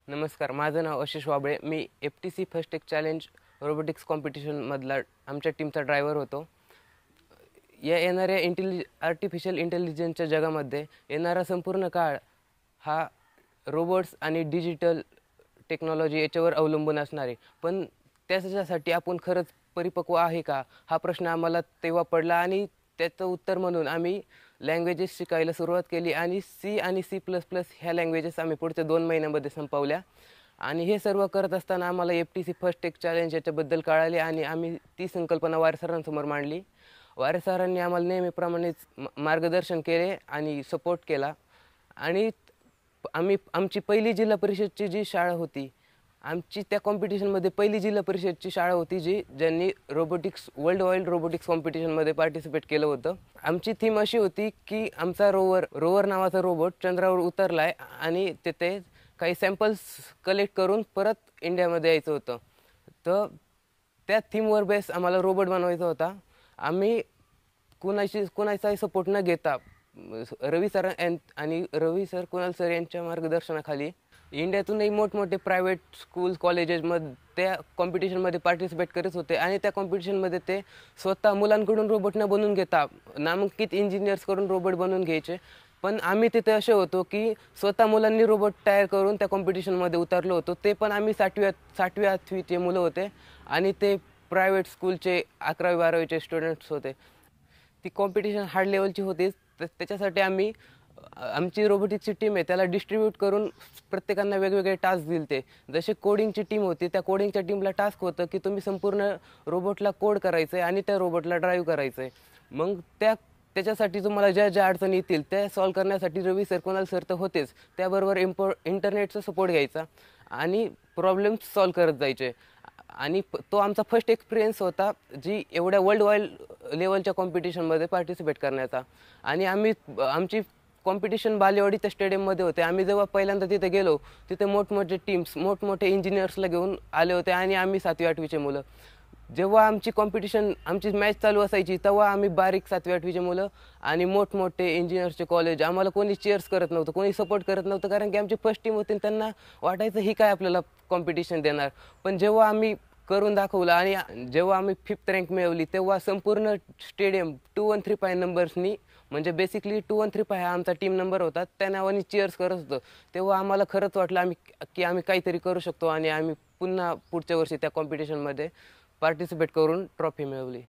नमस्कार, माझं नाव आशिष वाबळे. मी FTC first tech challenge robotics कॉम्पिटिशनमधला आमच्या टीमचा ड्रायव्हर होतो. या येणाऱ्या आर्टिफिशियल इंटेलिजन्सच्या जगामध्ये येणारा संपूर्ण काळ हा रोबोट्स आणि डिजिटल टेक्नॉलॉजी याच्यावर अवलंबून असणार आहे. पण त्याच्यासाठी आपण खरंच परिपक्व आहे का? हा प्रश्न आम्हाला तेव्हा पडला आणि त्याचं उत्तर म्हणून आम्ही लँग्वेजेस शिकायला सुरुवात केली आणि C आणि C++ ह्या लँग्वेजेस आम्ही पुढच्या 2 महिन्यांमध्ये संपवल्या. आणि हे सर्व करत असताना आम्हाला FTC फर्स्ट टेक चॅलेंज याच्याबद्दल कळाले आणि आम्ही ती संकल्पना वारे सरांसमोर मांडली. वारे सरांनी आम्हाला नेहमीप्रमाणेच मार्गदर्शन केले आणि सपोर्ट केला. आणि आमची पहिली जिल्हा परिषदची जी शाळा होती, आमची त्या कॉम्पिटिशनमध्ये पहिली जिल्हा परिषदची शाळा होती ज्यांनी वर्ल्ड वाईड रोबोटिक्स कॉम्पिटिशनमध्ये पार्टिसिपेट केलं होतं. आमची थीम अशी होती की आमचा रोवर नावाचा रोबोट चंद्रावर उतरला आहे आणि तिथे काही सॅम्पल्स कलेक्ट करून परत इंडियामध्ये यायचं होतं. तर त्या थीमवर बेस आम्हाला रोबोट बनवायचा होता. आम्ही कुणाचाही सपोर्ट न घेता रवी सर, कुणाल सर यांच्या मार्गदर्शनाखाली इंडियातूनही मोठमोठे प्रायव्हेट स्कूल्स, कॉलेजेसमध्ये त्या कॉम्पिटिशनमध्ये पार्टिसिपेट करत होते आणि त्या कॉम्पिटिशनमध्ये ते स्वतः मुलांकडून रोबोट न बनवून घेता नामांकित इंजिनियर्सकडून रोबोट बनवून घ्यायचे. पण आम्ही तिथे असे होतो की स्वतः मुलांनी रोबोट तयार करून त्या कॉम्पिटिशनमध्ये उतरलो होतो. ते पण आम्ही 7वी-8वीचे मुलं होते आणि ते प्रायव्हेट स्कूलचे 11वी-12वीचे स्टुडंट्स होते. ती कॉम्पिटिशन हार्ड लेवलची होती. त्याच्यासाठी आमची रोबोटिक्सची टीम आहे त्याला डिस्ट्रीब्यूट करून प्रत्येकांना वेगवेगळे टास्क दिले. जसे कोडिंगची टीम होती, त्या कोडिंगच्या टीमला टास्क होतं की तुम्ही संपूर्ण रोबोटला कोड करायचं आहे आणि त्या रोबोटला ड्राईव्ह करायचं आहे. मग त्याच्यासाठी तुम्हाला ज्या अडचणी येतील त्या सॉल्व्ह करण्यासाठी रवी सर, कुणाल सर तर होतेच, त्याबरोबर इंटरनेटचा सपोर्ट घ्यायचा आणि प्रॉब्लेम्स सॉल्व्ह करत जायचे. आणि तो आमचा फर्स्ट एक्सपिरियन्स होता जी एवढ्या वर्ल्ड वाईड लेवलच्या कॉम्पिटिशनमध्ये पार्टिसिपेट करण्याचा. आणि आमची कॉम्पिटिशन बालेवाडी त्या स्टेडियममध्ये होते. आम्ही जेव्हा पहिल्यांदा तिथे गेलो, तिथे मोठमोठे टीम्स, मोठमोठे इंजिनियर्सला घेऊन आले होते आणि आम्ही 7वी-8वीचे मुलं. जेव्हा आमची मॅच चालू असायची तेव्हा आम्ही बारीक 7वी-8वीचे मुलं आणि मोठमोठे इंजिनियर्सचे कॉलेज, आम्हाला कोणी चीअर्स करत नव्हतं, कोणी सपोर्ट करत नव्हतं, कारण की आमची फर्स्ट टीम होती. त्यांना वाटायचं ही काय आपल्याला कॉम्पिटिशन देणार. पण जेव्हा आम्ही करून दाखवलं आणि जेव्हा आम्ही 5th रँक मिळवली तेव्हा संपूर्ण स्टेडियम 2135 नंबर्सनी, म्हणजे बेसिकली 2135 हा आमचा टीम नंबर होता, त्या नावाने चीअर्स करत होतं. तेव्हा आम्हाला खरंच वाटलं की आम्ही काहीतरी करू शकतो आणि आम्ही पुन्हा पुढच्या वर्षी त्या कॉम्पिटिशनमध्ये पार्टिसिपेट करून ट्रॉफी मिळवली.